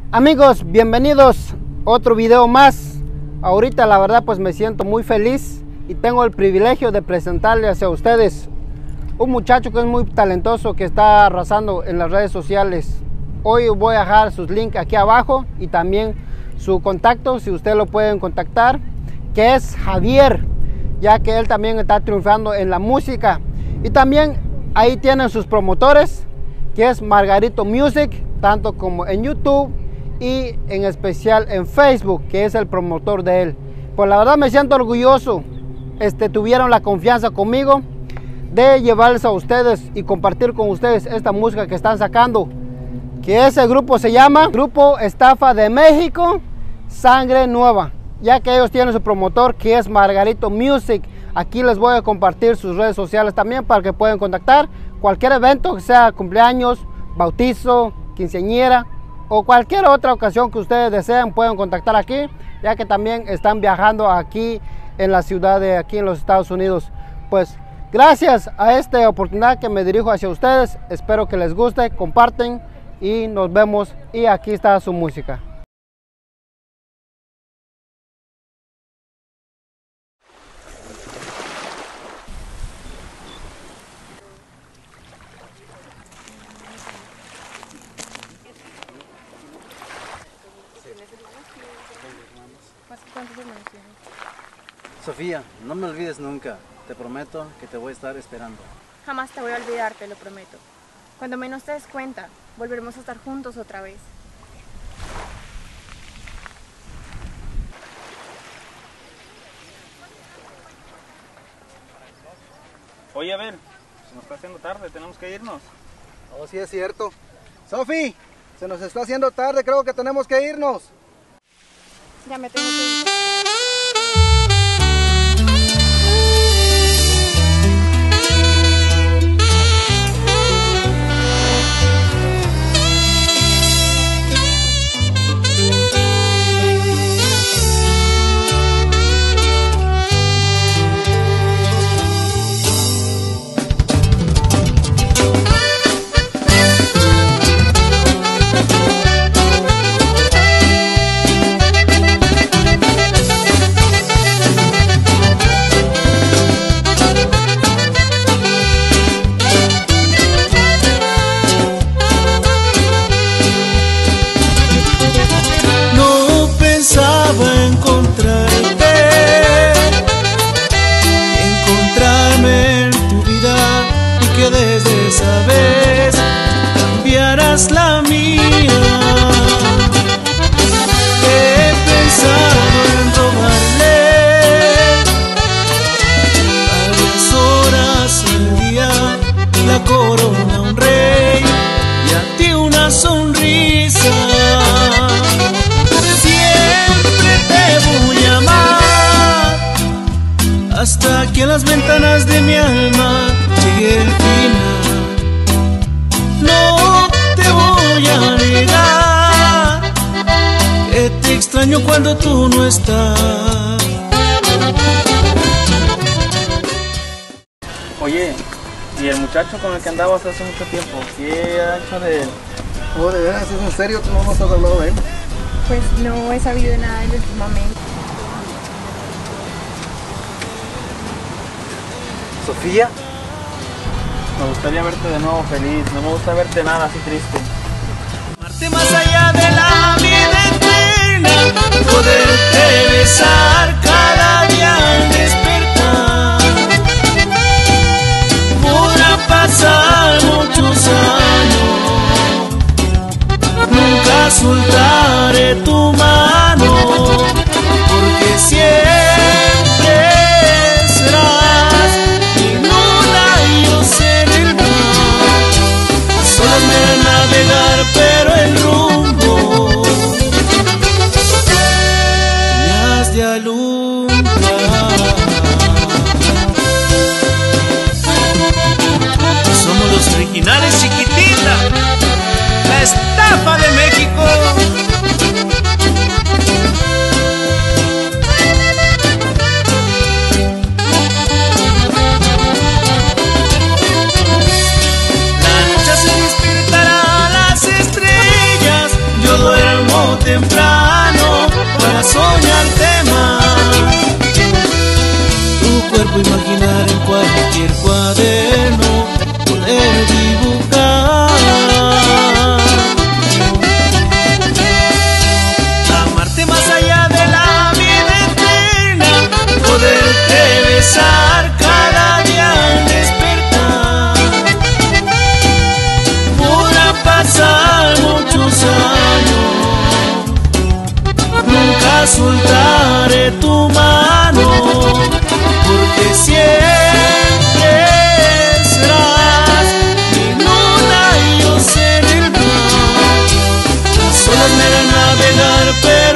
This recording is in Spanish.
Amigos, bienvenidos a otro video más. Ahorita la verdad pues me siento muy feliz y tengo el privilegio de presentarles a ustedes un muchacho que es muy talentoso, que está arrasando en las redes sociales. Hoy voy a dejar sus links aquí abajo y también su contacto, si ustedes lo pueden contactar, que es Javier, ya que él también está triunfando en la música. Y también ahí tienen sus promotores, que es Margarito Music, tanto como en YouTube y en especial en Facebook, que es el promotor de él. Pues la verdad me siento orgulloso. Tuvieron la confianza conmigo de llevarles a ustedes y compartir con ustedes esta música que están sacando, que ese grupo se llama Grupo Estafa de México, Sangre Nueva, ya que ellos tienen su promotor, que es Margarito Music. Aquí les voy a compartir sus redes sociales también para que puedan contactar cualquier evento, que sea cumpleaños, bautizo, quinceañera o cualquier otra ocasión que ustedes deseen. Pueden contactar aquí, ya que también están viajando aquí en la ciudad de aquí en los Estados Unidos. Pues gracias a esta oportunidad que me dirijo hacia ustedes, espero que les guste, comparten y nos vemos. Y aquí está su música. ¿Cuántos hermanos tienes? Sofía, no me olvides nunca. Te prometo que te voy a estar esperando. Jamás te voy a olvidar, te lo prometo. Cuando menos te des cuenta, volveremos a estar juntos otra vez. Oye, Abel, se nos está haciendo tarde, tenemos que irnos. Oh, sí es cierto. Sofi, se nos está haciendo tarde, creo que tenemos que irnos. Ya me tengo que ir. Desde esa vez cambiarás la mía. He pensado en robarle varias horas al día la corona a un rey y a ti una sonrisa. Siempre te voy a amar hasta que a las ventanas de mi alma llegue el final. No te voy a negar que te extraño cuando tú no estás. Oye, ¿y el muchacho con el que andabas hace mucho tiempo? ¿Qué ha hecho de él? Oh, de veras, ¿es en serio? ¿Tú no nos has hablado de él? Pues no he sabido nada de él últimamente. Sofía, Me gustaría verte de nuevo feliz, no me gusta verte nada así triste. Amarte más allá de la vida eterna, poderte besar cada día al despertar. Podrán pasar muchos años, nunca soltaré tu mano, porque siempre serás mi luna y yo seré el mar. Solas me harán navegar, pero el rumbo me has de alumbrar. Somos los originales, chiquitita, la estafa de México. temprano para soñarte más. Tu cuerpo imaginar en cualquier cuaderno, poder dibujar. Amarte más allá de la vida eterna, poderte besar cada día al despertar. Podrán pasar muchos años, nunca soltaré tu mano, porque siempre serás mi luna y yo seré el mar. Las olas me harán navegar, pero